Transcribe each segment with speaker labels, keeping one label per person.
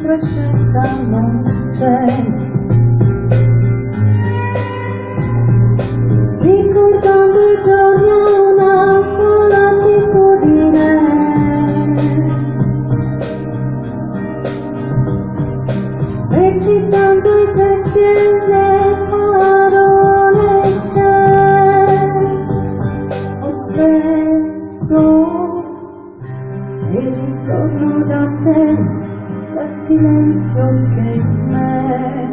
Speaker 1: un'altra scelta non c'è. Ricordando i giorni a una sola attitudine, recitando i gesti e le parole che ho perso, e ritorno da te, dal silenzio che in me.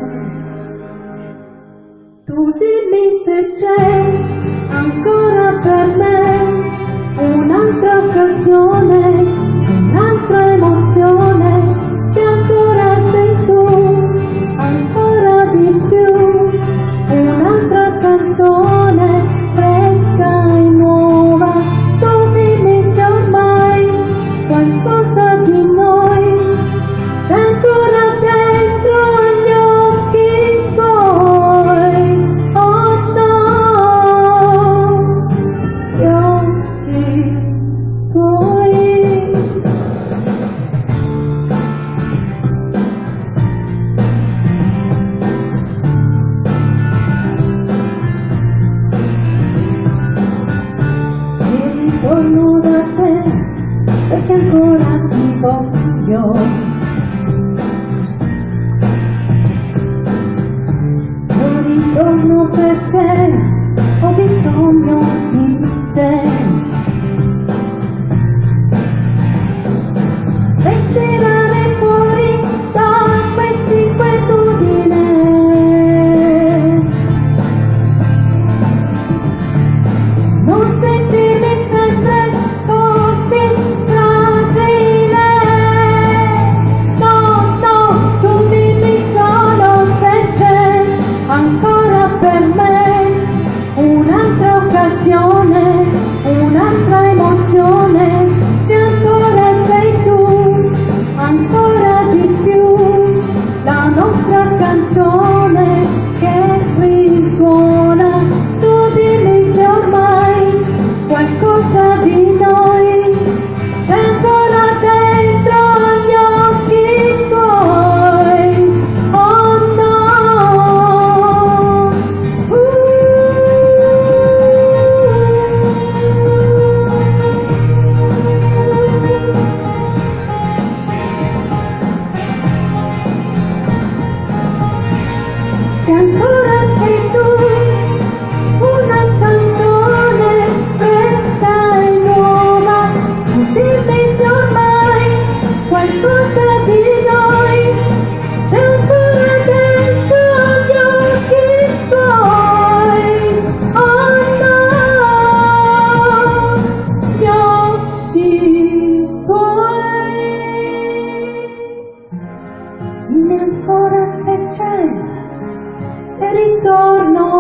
Speaker 1: Tu dimmi se c'è ancora per me un'altra occasione, un'altra emozione, se ancora sei tu, ancora di più, un'altra canzone fresca e nuova. Tu dimmi se ormai qualcosa di noi c'è ancora dentro agli occhi tuoi. Oh no, gli occhi tuoi. E ritorno da te perché ancora ti voglio. Ritorno perché ho bisogno di te. Respirare fuori da quest'inquietudine, non sentirmi sempre così fragile. No, no, tu dimmi solo se c'è ancora per me un'altra occasione, un'altra emozione, se ancora sei tu, ancora di più, la nostra canzone che risuona. Tu dimmi se ormai qualcosa di noi c'è ancora dentro agli occhi tuoi. Oh no. Se ancora sei tu, una canzone fresca e nuova, tu dimmi se ormai qualcosa di noi c'è ancora dentro agli occhi tuoi. Oh no, gli occhi tuoi. Dimmi ancora se c'è e ritorno